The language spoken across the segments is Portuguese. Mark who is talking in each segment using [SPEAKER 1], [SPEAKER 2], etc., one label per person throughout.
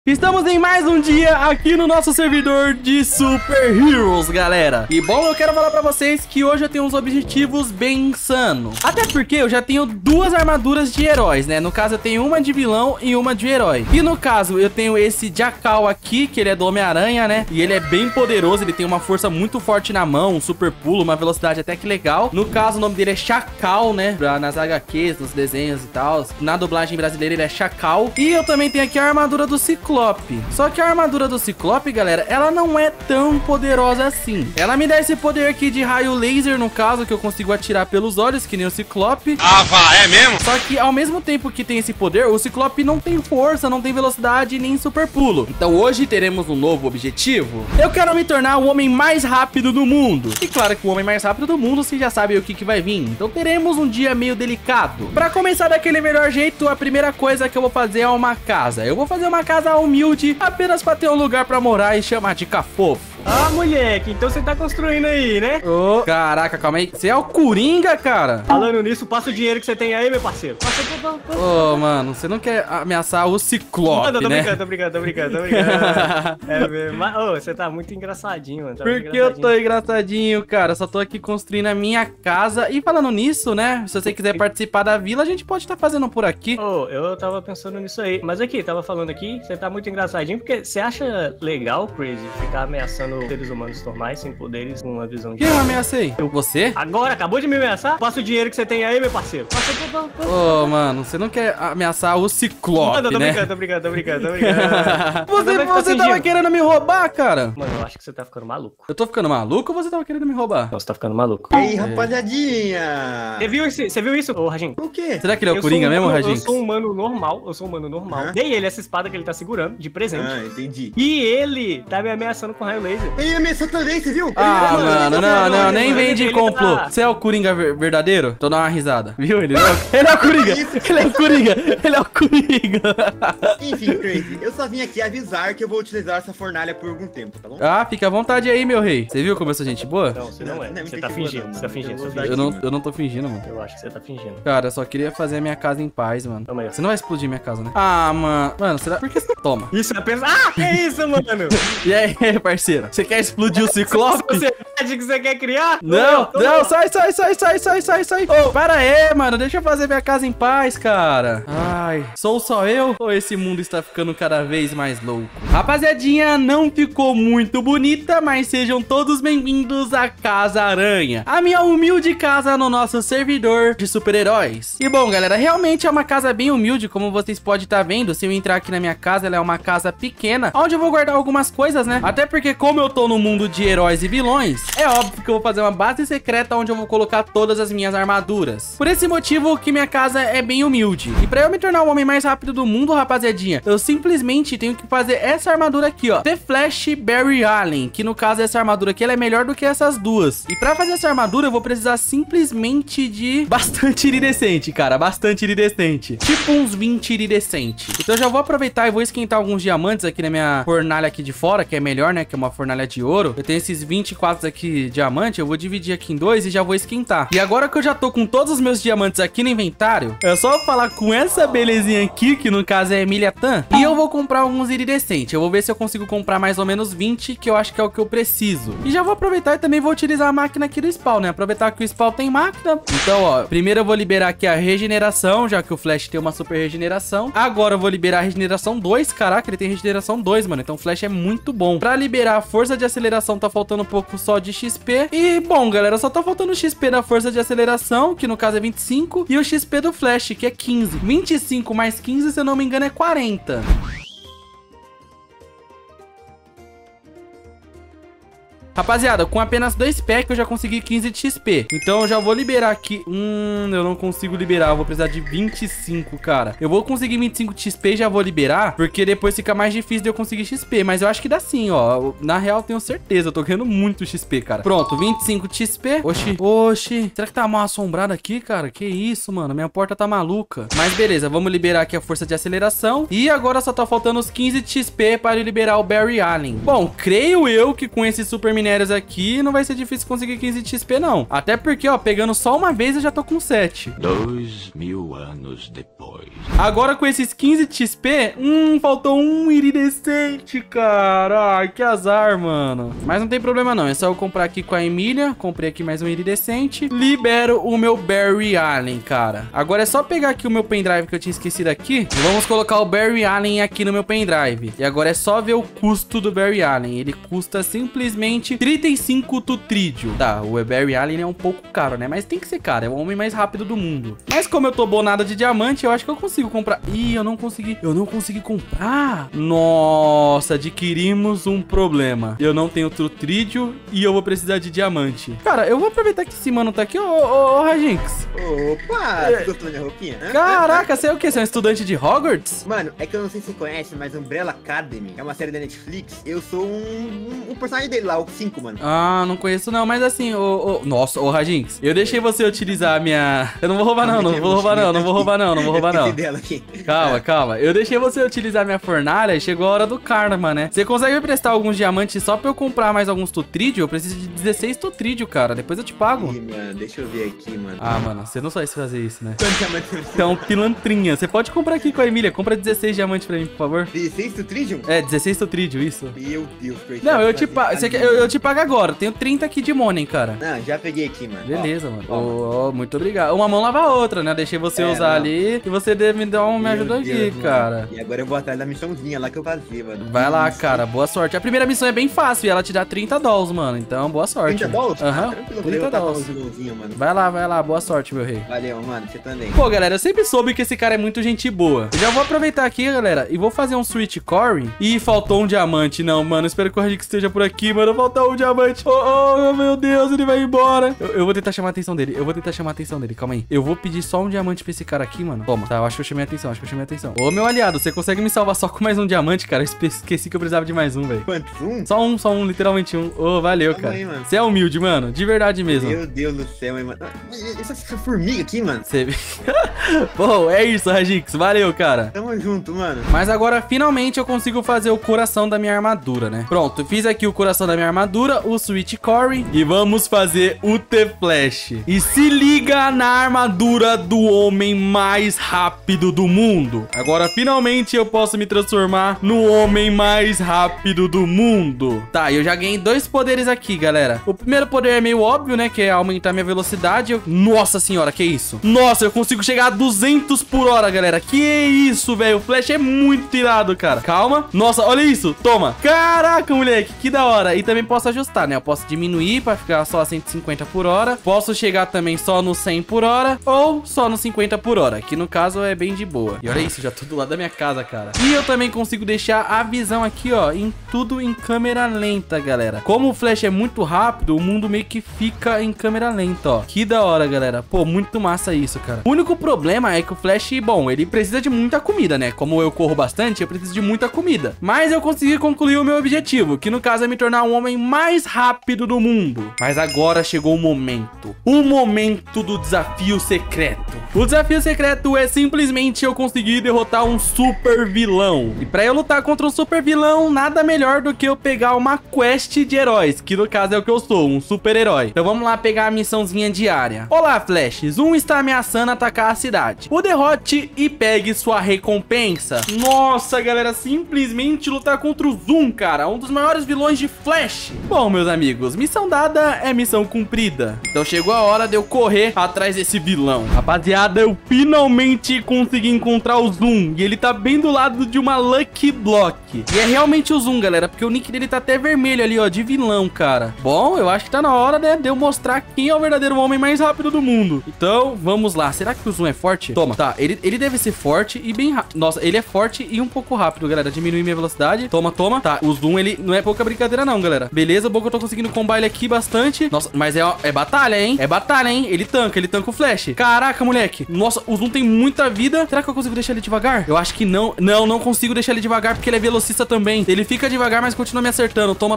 [SPEAKER 1] Estamos em mais um dia aqui no nosso servidor de Super Heroes, galera. E bom, eu quero falar pra vocês que hoje eu tenho uns objetivos bem insanos. Até porque eu já tenho duas armaduras de heróis, né? No caso eu tenho uma de vilão e uma de herói. E no caso eu tenho esse Jackal aqui, que ele é do Homem-Aranha, né? E ele é bem poderoso, ele tem uma força muito forte na mão, um super pulo, uma velocidade até que legal. No caso o nome dele é Chacal, né? Nas HQs, nos desenhos e tal. Na dublagem brasileira ele é Chacal. E eu também tenho aqui a armadura do Ciclope. Só que a armadura do Ciclope, galera, ela não é tão poderosa assim. Ela me dá esse poder aqui de raio laser, no caso, que eu consigo atirar pelos olhos, que nem o Ciclope.
[SPEAKER 2] Ah, vá, é mesmo?
[SPEAKER 1] Só que ao mesmo tempo que tem esse poder, o Ciclope não tem força, não tem velocidade nem super pulo. Então hoje teremos um novo objetivo. Eu quero me tornar o homem mais rápido do mundo. E claro que o homem mais rápido do mundo, você já sabe o que vai vir. Então teremos um dia meio delicado. Pra começar daquele melhor jeito, a primeira coisa que eu vou fazer é uma casa. Eu vou fazer uma casa humilde, apenas pra ter um lugar pra morar e chamar de cafofo.
[SPEAKER 3] Ah, moleque, então você tá construindo aí, né?
[SPEAKER 1] Ô, caraca, calma aí. Você é o Coringa, cara?
[SPEAKER 3] Falando nisso, passa o dinheiro que você tem aí, meu parceiro.
[SPEAKER 1] Ô, mano, você não quer ameaçar o Ciclope,
[SPEAKER 3] Não, tô
[SPEAKER 1] né?
[SPEAKER 3] brincando. É mesmo. Mas, ô, você tá muito engraçadinho, mano.
[SPEAKER 1] Por que eu tô engraçadinho, cara? Só tô aqui construindo a minha casa. E falando nisso, né? Se você quiser participar da vila, a gente pode estar fazendo por aqui.
[SPEAKER 3] Ô, eu tava pensando nisso aí. Mas aqui, tava falando aqui, você tá muito engraçadinho, porque você acha legal, Crazy, ficar ameaçando seres humanos normais, sem poderes, com uma visão de...
[SPEAKER 1] Quem eu ameacei? Você?
[SPEAKER 3] Agora, acabou de me ameaçar? Passa o dinheiro que você tem aí, meu parceiro.
[SPEAKER 1] Ô, mano, você não quer ameaçar o Ciclope,
[SPEAKER 3] Tô
[SPEAKER 1] né?
[SPEAKER 3] brincando.
[SPEAKER 1] Você tava querendo me roubar, cara?
[SPEAKER 3] Mano, eu acho que você tá ficando maluco.
[SPEAKER 1] Eu tô ficando maluco ou você tava querendo me roubar?
[SPEAKER 3] Não, você tá ficando maluco.
[SPEAKER 4] E aí, rapaziadinha?
[SPEAKER 3] Você viu isso, ô Rajin?
[SPEAKER 4] O quê?
[SPEAKER 1] Será que ele é o Coringa mesmo, Rajin?
[SPEAKER 3] Eu sou um humano normal, Dei ele essa espada que ele tá segurando, de presente.
[SPEAKER 4] Ah, entendi.
[SPEAKER 3] E ele tá me ameaçando com raio laser.
[SPEAKER 4] Ele ameaçou também, você viu?
[SPEAKER 1] Ah, mano, não, nem vem de
[SPEAKER 3] ele
[SPEAKER 1] complô.
[SPEAKER 3] tá-
[SPEAKER 1] Você é o Coringa verdadeiro? Tô dando uma risada. Viu? Ele é o Coringa. Ele é o Coringa. Ele é o Coringa.
[SPEAKER 4] Enfim, Crazy, eu só vim aqui avisar que eu vou utilizar essa fornalha por algum tempo, tá bom?
[SPEAKER 1] Ah, fica à vontade aí, meu rei. Você viu como eu sou gente boa?
[SPEAKER 3] Não, você não é.
[SPEAKER 4] Não,
[SPEAKER 3] Você
[SPEAKER 4] não
[SPEAKER 3] tá
[SPEAKER 4] tem
[SPEAKER 3] fingindo,
[SPEAKER 4] seguro,
[SPEAKER 3] você tá
[SPEAKER 4] não.
[SPEAKER 3] fingindo,
[SPEAKER 4] Eu
[SPEAKER 3] você
[SPEAKER 4] vou
[SPEAKER 3] tá
[SPEAKER 4] dar
[SPEAKER 3] fingindo.
[SPEAKER 1] Eu não tô fingindo, mano.
[SPEAKER 3] Eu acho que você tá fingindo.
[SPEAKER 1] Cara, eu só queria fazer a minha casa em paz, mano.
[SPEAKER 3] Toma aí.
[SPEAKER 1] Você não vai explodir minha casa, né? Ah, mano. Mano, será? Por que você toma?
[SPEAKER 3] Isso é apenas... Ah, que isso, mano?
[SPEAKER 1] E aí, parceiro? Você quer explodir o Ciclope?
[SPEAKER 3] Sociedade que você quer criar?
[SPEAKER 1] Não, sai. Ô, para aí, mano. Deixa eu fazer minha casa em paz, cara. Ai, sou só eu? Ou esse mundo está ficando cada vez mais louco? Rapaziadinha, não ficou muito bonita, mas sejam todos bem-vindos à Casa Aranha, a minha humilde casa no nosso servidor de super-heróis. E bom, galera, realmente é uma casa bem humilde, como vocês podem estar vendo. Se eu entrar aqui na minha casa, ela é uma casa pequena, onde eu vou guardar algumas coisas, né? Até porque como eu tô no mundo de heróis e vilões, é óbvio que eu vou fazer uma base secreta onde eu vou colocar todas as minhas armaduras. Por esse motivo que minha casa é bem humilde. E pra eu me tornar o homem mais rápido do mundo, rapaziadinha, eu simplesmente tenho que fazer essa armadura aqui, ó, The Flash Barry Allen, que no caso essa armadura aqui, ela é melhor do que essas duas. E pra fazer essa armadura eu vou precisar simplesmente de bastante iridescente, cara, bastante iridescente. Tipo uns 20 iridescente. Então eu já vou aproveitar e vou esquentar alguns diamantes aqui na minha fornalha aqui de fora, que é melhor, né, que é uma fornalha de ouro. Eu tenho esses 24 aqui diamante, eu vou dividir aqui em dois e já vou esquentar. E agora que eu já tô com todos os meus diamantes aqui no inventário, é só falar com essa belezinha aqui, que no caso é Emilia Tan, e eu vou comprar alguns iridescentes. Eu vou ver se eu consigo comprar mais ou menos 20, que eu acho que é o que eu preciso. E já vou aproveitar e também vou utilizar a máquina aqui do spawn, né? Aproveitar que o spawn tem máquina. Então, ó, primeiro eu vou liberar aqui a regeneração, já que o Flash tem uma super regeneração. Agora eu vou liberar a regeneração 2. Caraca, ele tem regeneração 2, mano. Então o Flash é muito bom. Pra liberar a força de aceleração, tá faltando um pouco só de XP. E, bom, galera, só tá faltando o XP da força de aceleração, que no caso é 25. E o XP do Flash, que é 15. 25 mais 15, se eu não me engano, é 40. Rapaziada, com apenas 2 packs eu já consegui 15 de XP. Então eu já vou liberar aqui. Eu não consigo liberar. Eu vou precisar de 25, cara. Eu vou conseguir 25 de XP e já vou liberar, porque depois fica mais difícil de eu conseguir XP. Mas eu acho que dá sim, ó. Na real, tenho certeza. Eu tô ganhando muito XP, cara. Pronto, 25 de XP. Oxi. Será que tá mal assombrado aqui, cara? Que isso, mano. Minha porta tá maluca. Mas beleza, vamos liberar aqui a força de aceleração. E agora só tá faltando os 15 de XP para liberar o Barry Allen. Bom, creio eu que com esse super minério minérios aqui, não vai ser difícil conseguir 15 XP, não. Até porque, ó, pegando só uma vez eu já tô com 7.
[SPEAKER 2] 2000 anos depois.
[SPEAKER 1] Agora com esses 15 XP, faltou um iridescente, cara. Ai, que azar, mano. Mas não tem problema não, é só eu comprar aqui com a Emília. Comprei aqui mais um iridescente. Libero o meu Barry Allen, cara. Agora é só pegar aqui o meu pendrive que eu tinha esquecido aqui. E vamos colocar o Barry Allen aqui no meu pendrive. E agora é só ver o custo do Barry Allen. Ele custa simplesmente 35 tutrídio. Tá, o Barry Allen é um pouco caro, né? Mas tem que ser caro, é o homem mais rápido do mundo. Mas como eu tô bonado de diamante, eu acho que eu consigo comprar. Ih, eu não consegui comprar. Nossa, adquirimos um problema. Eu não tenho tutrídio e eu vou precisar de diamante. Cara, eu vou aproveitar que esse mano tá aqui. Ô, Rajinx.
[SPEAKER 4] Opa, você gostou da minha roupinha?
[SPEAKER 1] Caraca, você é o quê? Você é um estudante de Hogwarts?
[SPEAKER 4] Mano, é que eu não sei se você conhece, mas Umbrella Academy é uma série da Netflix. Eu sou um personagem dele lá, o 5, mano.
[SPEAKER 1] Ah, não conheço não, mas assim, Nossa, ô Rajinx, eu deixei você utilizar a minha... Eu não vou roubar não, não vou roubar não. Calma. Eu deixei você utilizar a minha fornalha e chegou a hora do karma, né? Você consegue me prestar alguns diamantes só pra eu comprar mais alguns tutrídio? Eu preciso de 16 tutrídio, cara. Depois eu te pago.
[SPEAKER 4] Ih, mano, deixa eu ver aqui, mano.
[SPEAKER 1] Ah, mano, você não sabe fazer isso, né?
[SPEAKER 4] Quantos diamantes você precisa?
[SPEAKER 1] Então, pilantrinha. Você pode comprar aqui com a Emília. Compra 16 diamantes pra mim, por favor.
[SPEAKER 4] 16 tutrídio?
[SPEAKER 1] É, 16 tutrídio, isso.
[SPEAKER 4] Meu Deus, Crazy.
[SPEAKER 1] Não, eu te pago. Eu te pago agora. Eu tenho 30 aqui de money, cara.
[SPEAKER 4] Não, já peguei aqui, mano.
[SPEAKER 1] Beleza, mano. Ó, muito obrigado. Uma mão lava a outra, né? Deixei você usar ali e você me ajuda aqui,
[SPEAKER 4] Deus,
[SPEAKER 1] cara.
[SPEAKER 4] Mano. E agora eu vou atrás da missãozinha lá que eu fazia, mano.
[SPEAKER 1] Vai lá, cara. Boa sorte. A primeira missão é bem fácil e ela te dá 30 dólares, mano. Então, boa sorte.
[SPEAKER 4] 30 dólares?
[SPEAKER 1] Aham. 30 dólares.
[SPEAKER 4] Mano.
[SPEAKER 1] Vai lá. Boa sorte, meu rei.
[SPEAKER 4] Valeu, mano. Você também.
[SPEAKER 1] Pô, galera, eu sempre soube que esse cara é muito gente boa. Eu já vou aproveitar aqui, galera, e vou fazer um Switch Core. Ih, faltou um diamante. Não, mano. Espero que o Rajinx esteja por aqui, mano. Faltou um diamante. Oh, meu Deus, ele vai embora. Eu vou tentar chamar a atenção dele. Calma aí. Eu vou pedir só um diamante pra esse cara aqui, mano. Toma. Tá, eu acho que eu chamei a atenção. Ô, meu aliado, você consegue me salvar só com mais um diamante, cara? Eu esqueci que eu precisava de mais um, velho.
[SPEAKER 4] Quantos? Um?
[SPEAKER 1] Só um, literalmente um. Ô, valeu, cara. Você é humilde, mano. De verdade mesmo.
[SPEAKER 4] Meu Deus do céu, hein, mano. Essa formiga aqui, mano.
[SPEAKER 1] Você... Pô, é isso, Rajinx. Valeu, cara.
[SPEAKER 4] Tamo junto, mano.
[SPEAKER 1] Mas agora, finalmente, eu consigo fazer o coração da minha armadura, né? Pronto, fiz aqui o coração da minha armadura, o Switch Core. E vamos fazer o T-Flash. E se liga na armadura do homem mais rápido do mundo. Agora, finalmente, eu posso me transformar no homem mais rápido do mundo. Tá, eu já ganhei 2 poderes aqui, galera. O primeiro poder é meio óbvio, né? Que é aumentar minha velocidade. Nossa senhora, que isso? Nossa, eu consigo chegar a 200 por hora, galera. Que isso, velho? O Flash é muito irado, cara. Calma. Nossa, olha isso. Toma. Caraca, moleque. Que da hora. E também posso ajustar, né? Eu posso diminuir pra ficar só a 150 por hora. Posso chegar também só no 100 por hora. Ou só no 50 por hora. Que no caso é bem de boa. E olha isso, já tô do lado da minha casa, cara. E eu também consigo deixar a visão aqui, ó, em tudo em câmera lenta, galera. Como o Flash é muito rápido, o mundo meio que fica em câmera lenta, ó. Que da hora, galera. Pô, muito massa isso, cara. O único problema é que o Flash, bom, ele precisa de muita comida, né? Como eu corro bastante, eu preciso de muita comida. Mas eu consegui concluir o meu objetivo, que no caso é me tornar um homem mais rápido do mundo. Mas agora chegou o momento. O momento do desafio secreto. O desafio secreto é simplesmente eu conseguir derrotar um super vilão. E pra eu lutar contra um super vilão, nada melhor do que eu pegar uma quest de heróis, que no caso é o que eu sou, um super herói. Então vamos lá pegar a missãozinha diária. Olá, Flash. Zoom está ameaçando atacar a cidade. O derrote e pegue sua recompensa. Nossa, galera, simplesmente lutar contra o Zoom, cara, um dos maiores vilões de Flash. Bom, meus amigos, missão dada é missão cumprida. Então chegou a hora de eu correr atrás desse vilão. Rapaziada, eu finalmente consegui encontrar o Zoom. E ele tá bem do lado de uma Lucky Block. E é realmente o Zoom, galera, porque o nick dele tá até vermelho ali, ó, de vilão, cara. Bom, eu acho que tá na hora, né, de eu mostrar quem é o verdadeiro homem mais rápido do mundo. Então, vamos lá. Será que o Zoom é forte? Toma. Tá, ele deve ser forte e bem rápido. Nossa, ele é forte e um pouco rápido, galera. Diminui minha velocidade. Toma. Tá, o Zoom, ele não é pouca brincadeira não, galera. Beleza, bom que eu tô conseguindo combar ele aqui bastante. Nossa, mas é batalha, hein? É batalha, hein? Ele tanca o Flash. Caraca, moleque. Nossa, o Zoom tem muita vida. Será que eu consigo deixar ele devagar? Eu acho que não. Não consigo deixar ele devagar porque ele é velocista também. Ele fica devagar, mas continua me acertando. Toma.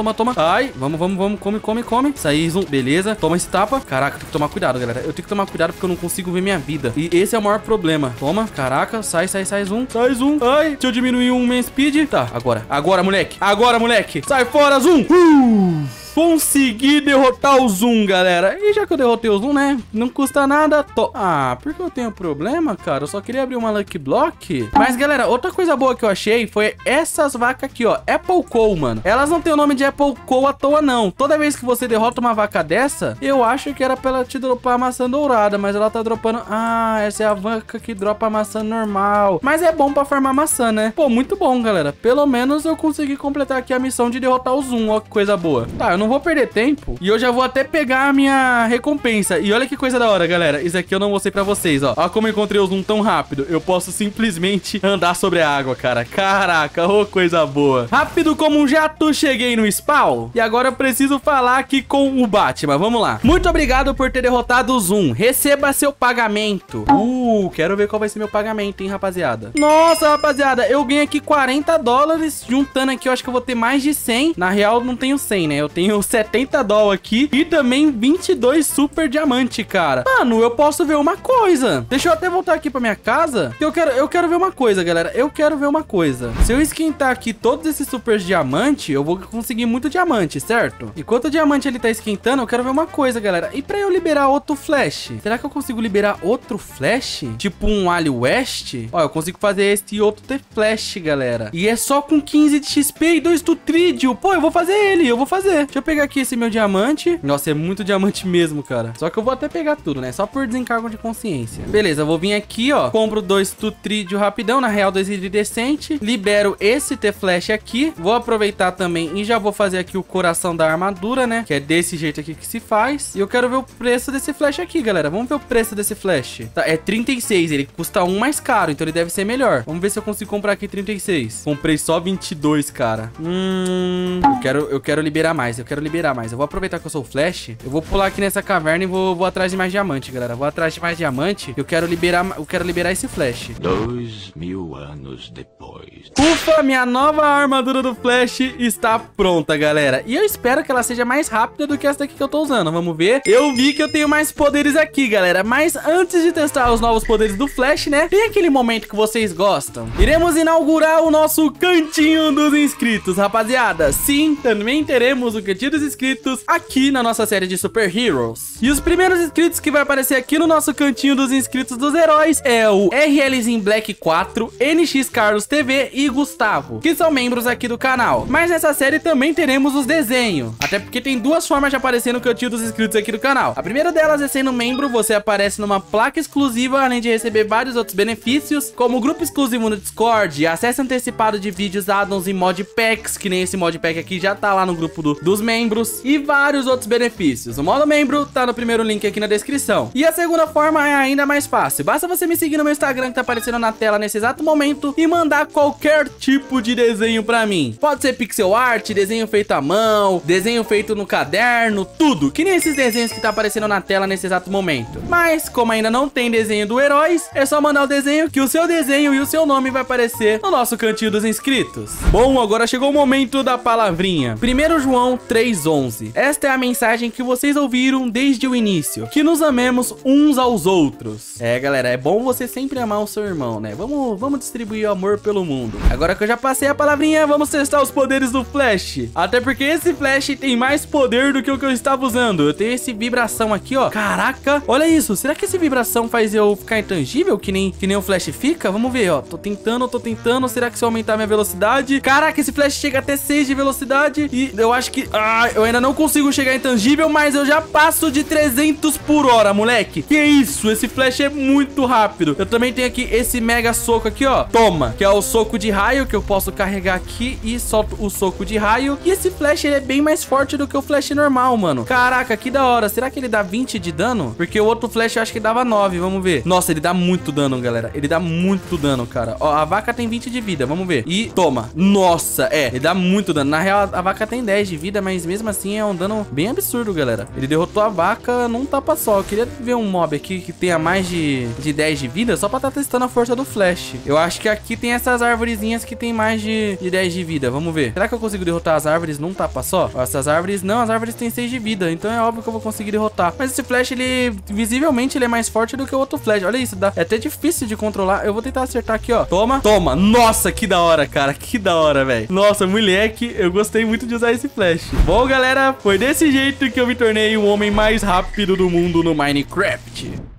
[SPEAKER 1] Ai, vamos. Come. Isso aí, Zoom. Beleza. Toma esse tapa. Caraca, eu tenho que tomar cuidado, galera. Eu tenho que tomar cuidado porque eu não consigo ver minha vida. E esse é o maior problema. Toma. Caraca, sai, Zoom. Sai, Zoom. Ai, deixa eu diminuir um main speed. Tá, agora, moleque. Sai fora, Zoom. Consegui derrotar o Zoom, galera. E já que eu derrotei o Zoom, né? Não custa nada. Ah, por que eu tenho problema, cara? Eu só queria abrir uma Lucky Block. Mas, galera, outra coisa boa que eu achei foi essas vacas aqui, ó. Apple Cow, mano. Elas não tem o nome de Apple Cow à toa, não. Toda vez que você derrota uma vaca dessa, eu acho que era pra ela te dropar a maçã dourada, mas ela tá dropando... Ah, essa é a vaca que dropa a maçã normal. Mas é bom pra farmar maçã, né? Pô, muito bom, galera. Pelo menos eu consegui completar aqui a missão de derrotar o Zoom. Ó, que coisa boa. Tá, eu não vou perder tempo. E eu já vou até pegar a minha recompensa. E olha que coisa da hora, galera. Isso aqui eu não mostrei pra vocês, ó. Ó como eu encontrei o Zoom tão rápido. Eu posso simplesmente andar sobre a água, cara. Caraca, ô coisa boa. Rápido como um jato, cheguei no spawn. E agora eu preciso falar aqui com o Batman. Vamos lá. Muito obrigado por ter derrotado o Zoom. Receba seu pagamento. Quero ver qual vai ser meu pagamento, hein, rapaziada. Nossa, rapaziada, eu ganhei aqui 40 dólares. Juntando aqui, eu acho que eu vou ter mais de 100. Na real, não tenho 100, né? Eu tenho 70 dólares aqui. E também 22 super diamante, cara. Mano, eu posso ver uma coisa. Deixa eu até voltar aqui pra minha casa. Eu quero ver uma coisa, galera. Eu quero ver uma coisa. Se eu esquentar aqui todos esses super diamante, eu vou conseguir muito diamante, certo? Enquanto o diamante ele tá esquentando, eu quero ver uma coisa, galera. E pra eu liberar outro flash? Será que eu consigo liberar outro flash? Tipo um Ali West? Ó, eu consigo fazer esse outro T-Flash, galera. E é só com 15 de XP e 2 Tutrídio. Pô, eu vou fazer ele, eu vou fazer. Deixa eu pegar aqui esse meu diamante. Nossa, é muito diamante mesmo, cara. Só que eu vou até pegar tudo, né? Só por desencargo de consciência. Beleza, eu vou vir aqui, ó. Compro 2 Tutrídio rapidão, na real 2 iridescente. Libero esse T-Flash aqui. Vou aproveitar também e já vou fazer aqui o coração da armadura, né? Que é desse jeito aqui que se faz. E eu quero ver o preço desse flash aqui, galera. Vamos ver o preço desse flash. Tá, é 36. Ele custa um mais caro, então ele deve ser melhor. Vamos ver se eu consigo comprar aqui 36. Comprei só 22, cara. Eu quero liberar mais. Eu quero liberar mais. Eu vou aproveitar que eu sou o flash. Eu vou pular aqui nessa caverna e vou atrás de mais diamante, galera. Vou atrás de mais diamante. Eu quero liberar esse flash.
[SPEAKER 2] 2000 anos depois.
[SPEAKER 1] Ufa, minha nova armadura do flash está pronta, galera. E eu espero que ela seja mais rápida do que essa daqui que eu tô usando. Vamos ver. Eu vi que eu tenho mais poderes aqui, galera. Mas antes de testar os novos poderes do flash, né? Tem aquele momento que vocês gostam. Iremos inaugurar o nosso cantinho dos inscritos, rapaziada. Sim, também teremos o cantinho dos inscritos aqui na nossa série de Super Heroes. E os primeiros inscritos que vai aparecer aqui no nosso cantinho dos inscritos dos heróis é o RLzinho Black 4, NX Carlos TV e Gustavo, que são membros aqui do canal. Mas nessa série também teremos os desenhos, até porque tem duas formas de aparecer no cantinho dos inscritos aqui do canal. A primeira delas é sendo membro, você aparece numa placa exclusiva, além de receber vários outros benefícios, como grupo exclusivo no Discord, acesso antecipado de vídeos, addons e modpacks, que nem esse modpack aqui já tá lá no grupo dos membros, e vários outros benefícios. O modo membro tá no primeiro link aqui na descrição. E a segunda forma é ainda mais fácil, basta você me seguir no meu Instagram que tá aparecendo na tela nesse exato momento e mandar qualquer tipo de desenho pra mim. Pode ser pixel art, desenho feito à mão, desenho feito no caderno, tudo, que nem esses desenhos que tá aparecendo na tela nesse exato momento. Mas como ainda não tem desenho do heróis, é só mandar o desenho que o seu desenho e o seu nome vai aparecer no nosso cantinho dos inscritos. Bom, agora chegou o momento da palavrinha. 1 João 3:11. Esta é a mensagem que vocês ouviram desde o início, que nos amemos uns aos outros. É, galera, é bom você sempre amar o seu irmão, né? Vamos distribuir o amor pelo mundo. Agora que eu já passei a palavrinha, vamos testar os poderes do Flash. Até porque esse Flash tem mais poder do que o que eu estava usando. Eu tenho esse vibração aqui, ó. Caraca, olha isso. Será que esse vibração faz eu ficar intangível, que nem o Flash fica? Vamos ver, ó. Tô tentando. Será que se eu aumentar minha velocidade? Caraca, esse Flash chega até 6 de velocidade. E eu acho que... eu ainda não consigo chegar intangível, mas eu já passo de 300 por hora, moleque. Que isso? Esse Flash é muito rápido. Eu também tenho aqui esse mega soco aqui, ó. Toma, que é o soco de raio, que eu posso carregar aqui e solto o soco de raio. E esse Flash, ele é bem mais forte do que o Flash normal, mano. Caraca, que da hora. Será que ele dá 20 de dano? Porque o outro Flash eu acho que dava 9, vamos ver. Nossa, ele dá muito dano, galera. Ele dá muito dano, cara. Ó, a vaca tem 20 de vida, vamos ver. E toma. Nossa, ele dá muito dano. Na real, a vaca tem 10 de vida, mas mesmo assim é um dano bem absurdo, galera. Ele derrotou a vaca num tapa só. Eu queria ver um mob aqui que tenha mais de 10 de vida, só pra estar testando a força do Flash. Eu acho que aqui tem essas árvorezinhas que tem mais de 10 de vida, vamos ver. Será que eu consigo derrotar as árvores num tapa só? Ó, essas árvores, não, as árvores têm 6 de vida, então é óbvio que eu vou conseguir derrotar. Mas esse Flash, ele, visivelmente, ele é mais forte do que o outro Flash. Olha isso, é até difícil de controlar. Eu vou tentar acertar aqui, ó. Toma, toma. Nossa, que da hora, cara, que da hora, velho. Nossa, moleque, eu gostei muito de usar esse Flash. Bom, galera, foi desse jeito que eu me tornei o homem mais rápido do mundo no Minecraft.